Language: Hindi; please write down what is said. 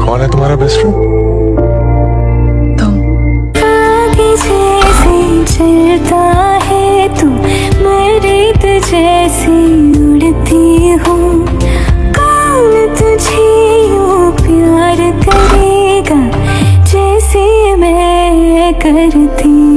कौन है तुम्हारा बेस्ट फ्रेंड? आगे जैसे चलता है तू, मैं रेत जैसी उड़ती हूँ। कौन तुझे यूं प्यार करेगा जैसे मैं करती